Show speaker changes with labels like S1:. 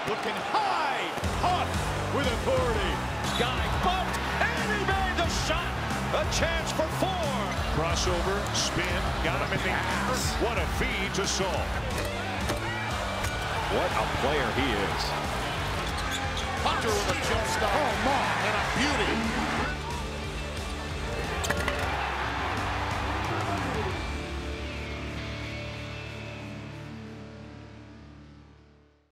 S1: Looking high, Huff with authority.
S2: Guy bumped, and he made the shot. A chance for 4.
S3: Crossover, spin, got him in the ass. What a feed to Saul.
S2: What a player he is.
S1: Hunter with a jump stop. Oh, man, and a beauty.